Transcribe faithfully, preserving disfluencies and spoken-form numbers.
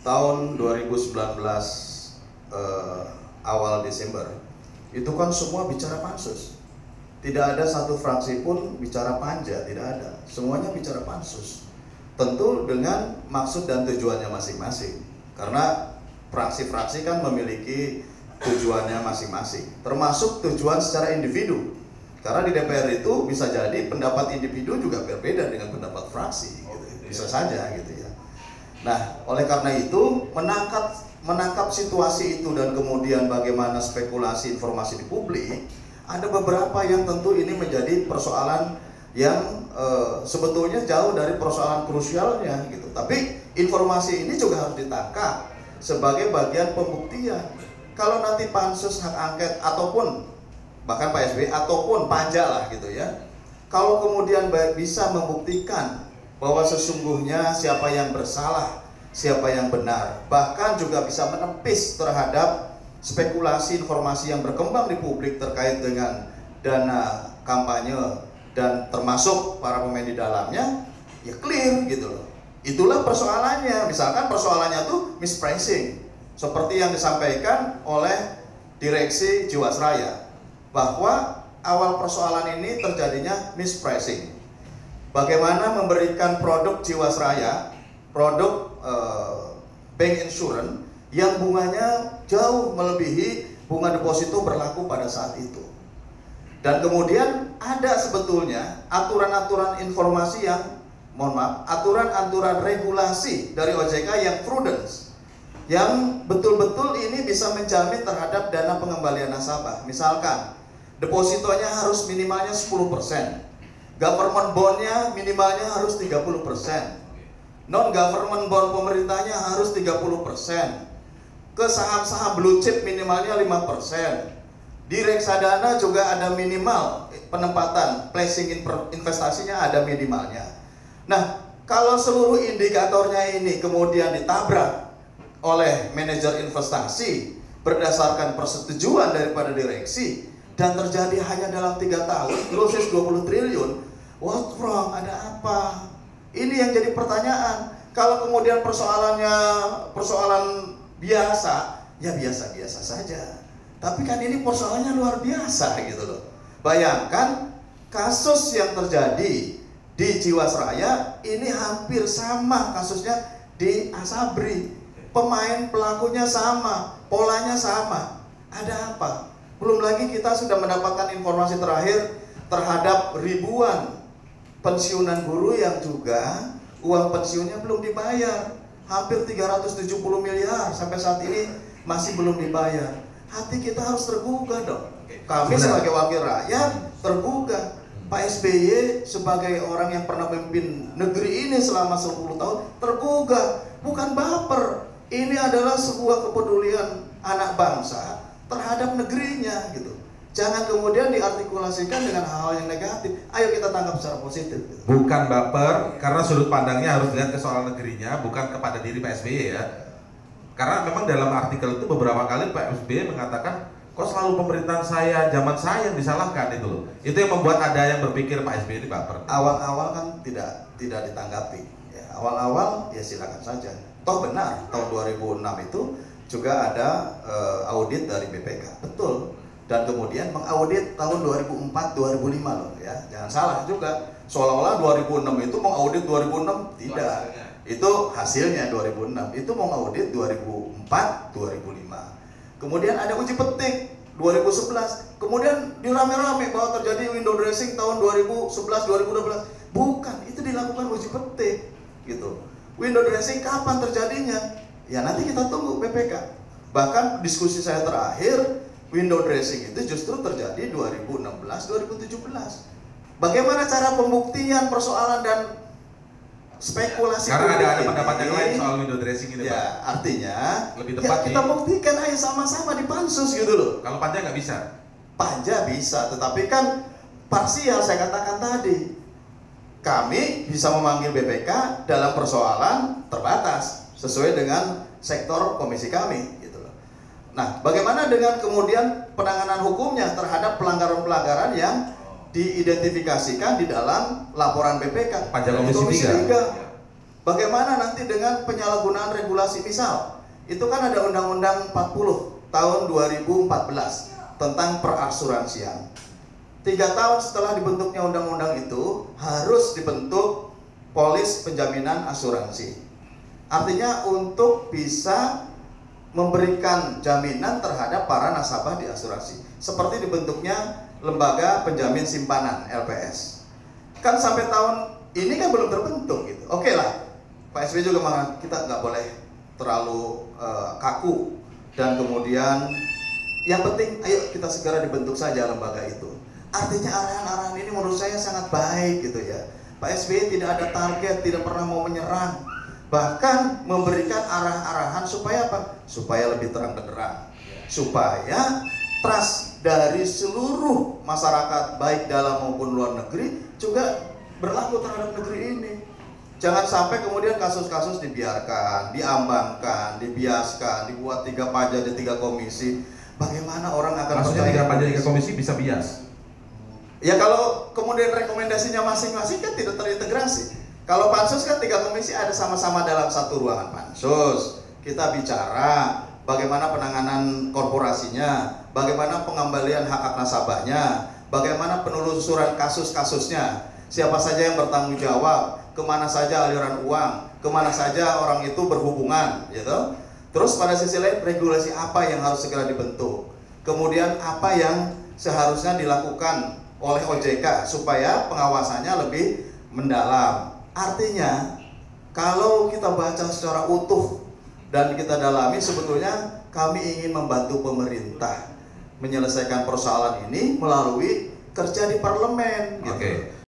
tahun dua ribu sembilan belas eh, awal Desember itu kan semua bicara pansus, tidak ada satu fraksi pun bicara panja, tidak ada, semuanya bicara pansus, tentu dengan maksud dan tujuannya masing-masing, karena fraksi-fraksi kan memiliki tujuannya masing-masing, termasuk tujuan secara individu, karena di D P R itu bisa jadi pendapat individu juga berbeda dengan pendapat fraksi, gitu. Bisa saja gitu ya. Nah, oleh karena itu menangkap menangkap situasi itu dan kemudian bagaimana spekulasi informasi di publik, ada beberapa yang tentu ini menjadi persoalan yang e, sebetulnya jauh dari persoalan krusialnya gitu. Tapi informasi ini juga harus ditangkap sebagai bagian pembuktian. Kalau nanti pansus hak angket ataupun bahkan Pak S B Y ataupun panja lah gitu ya, kalau kemudian bisa membuktikan bahwa sesungguhnya siapa yang bersalah, siapa yang benar, bahkan juga bisa menepis terhadap spekulasi informasi yang berkembang di publik terkait dengan dana kampanye dan termasuk para pemain di dalamnya, ya clear gitu loh. Itulah persoalannya. Misalkan persoalannya tuh mispricing, seperti yang disampaikan oleh direksi Jiwasraya, bahwa awal persoalan ini terjadinya mispricing. Bagaimana memberikan produk Jiwasraya, produk uh, bank insurance yang bunganya jauh melebihi bunga deposito berlaku pada saat itu. Dan kemudian ada sebetulnya aturan-aturan informasi yang, mohon maaf, aturan-aturan regulasi dari O J K yang prudence, yang betul-betul ini bisa menjamin terhadap dana pengembalian nasabah. Misalkan depositonya harus minimalnya sepuluh persen, government bondnya minimalnya harus tiga puluh persen, non-government bond pemerintahnya harus tiga puluh persen, ke saham-saham blue chip minimalnya lima persen, di reksadana juga ada minimal penempatan, placing investasinya ada minimalnya. Nah, kalau seluruh indikatornya ini kemudian ditabrak oleh manajer investasi berdasarkan persetujuan daripada direksi, dan terjadi hanya dalam tiga tahun, losses dua puluh triliun, what's wrong, ada apa? Ini yang jadi pertanyaan. Kalau kemudian persoalannya persoalan biasa, ya biasa-biasa saja. Tapi kan ini persoalannya luar biasa gitu loh. Bayangkan kasus yang terjadi di Jiwasraya ini hampir sama kasusnya di Asabri. Pemain pelakunya sama, polanya sama. Ada apa? Belum lagi kita sudah mendapatkan informasi terakhir terhadap ribuan pensiunan guru yang juga uang pensiunnya belum dibayar. Hampir tiga ratus tujuh puluh miliar sampai saat ini masih belum dibayar. Hati kita harus tergugah dong. Kami sebagai wakil rakyat tergugah. Pak S B Y sebagai orang yang pernah memimpin negeri ini selama sepuluh tahun tergugah. Bukan baper. Ini adalah sebuah kepedulian anak bangsa terhadap negerinya gitu. Jangan kemudian diartikulasikan dengan hal-hal yang negatif. Ayo kita tangkap secara positif gitu. Bukan baper, karena sudut pandangnya harus dilihat ke soal negerinya, bukan kepada diri Pak S B Y ya. Karena memang dalam artikel itu beberapa kali Pak S B Y mengatakan, kok selalu pemerintahan saya, zaman saya yang disalahkan itu loh. Itu yang membuat ada yang berpikir Pak S B Y ini baper. Awal-awal kan tidak tidak ditanggapi. Ya, awal-awal ya silakan saja. Toh benar, tahun dua ribu enam itu juga ada uh, audit dari B P K, betul. Dan kemudian mengaudit tahun dua ribu empat dua ribu lima loh ya. Jangan salah juga. Seolah-olah dua ribu enam itu mengaudit dua ribu enam, tidak. Itu hasilnya dua ribu enam. Itu mengaudit dua ribu empat dua ribu lima. Kemudian ada uji petik dua ribu sebelas. Kemudian dirame-rame bahwa terjadi window dressing tahun dua ribu sebelas dua ribu dua belas. Bukan, itu dilakukan uji petik gitu. Window dressing kapan terjadinya? Ya nanti kita tunggu B P K. Bahkan diskusi saya terakhir, window dressing itu justru terjadi dua ribu enam belas dua ribu tujuh belas. Bagaimana cara pembuktian persoalan dan spekulasi? Karena ada ada pendapat yang lain soal window dressing ini, ya, Pak. artinya lebih tepat ya, kita nih. buktikan ayo sama-sama di pansus gitu loh. Kalau panja nggak bisa? Panja bisa, tetapi kan parsial saya katakan tadi. Kami bisa memanggil B P K dalam persoalan terbatas sesuai dengan sektor komisi kami gitu loh. Nah, bagaimana dengan kemudian penanganan hukumnya terhadap pelanggaran-pelanggaran yang diidentifikasikan di dalam laporan B P K? Panja komisi tiga. Bagaimana nanti dengan penyalahgunaan regulasi? Misal, itu kan ada Undang-Undang empat puluh tahun dua ribu empat belas tentang perasuransian. Tiga tahun setelah dibentuknya undang-undang itu harus dibentuk polis penjaminan asuransi. Artinya untuk bisa memberikan jaminan terhadap para nasabah di asuransi. Seperti dibentuknya lembaga penjamin simpanan L P S. Kan sampai tahun ini kan belum terbentuk gitu. Oke lah, Pak S B juga mengatakan kita nggak boleh terlalu uh, kaku, dan kemudian yang penting ayo kita segera dibentuk saja lembaga itu. Artinya arahan-arahan ini menurut saya sangat baik gitu ya. Pak S B tidak ada target, tidak pernah mau menyerang, bahkan memberikan arah-arahan supaya apa? Supaya lebih terang benderang, supaya trust dari seluruh masyarakat baik dalam maupun luar negeri juga berlaku terhadap negeri ini. Jangan sampai kemudian kasus-kasus dibiarkan, diambangkan, dibiaskan, dibuat tiga pajak dan tiga komisi. Bagaimana orang akan maksudnya tiga pajak tiga komisi bisa bias? Ya kalau kemudian rekomendasinya masing-masing kan tidak terintegrasi. Kalau pansus kan tiga komisi ada sama-sama dalam satu ruangan pansus. Kita bicara bagaimana penanganan korporasinya, bagaimana pengembalian hak-hak nasabahnya, bagaimana penelusuran kasus-kasusnya, siapa saja yang bertanggung jawab, kemana saja aliran uang, kemana saja orang itu berhubungan, gitu. Terus pada sisi lain regulasi apa yang harus segera dibentuk, kemudian apa yang seharusnya dilakukan oleh O J K supaya pengawasannya lebih mendalam. Artinya kalau kita baca secara utuh dan kita dalami, sebetulnya kami ingin membantu pemerintah menyelesaikan persoalan ini melalui kerja di parlemen, gitu. Oke.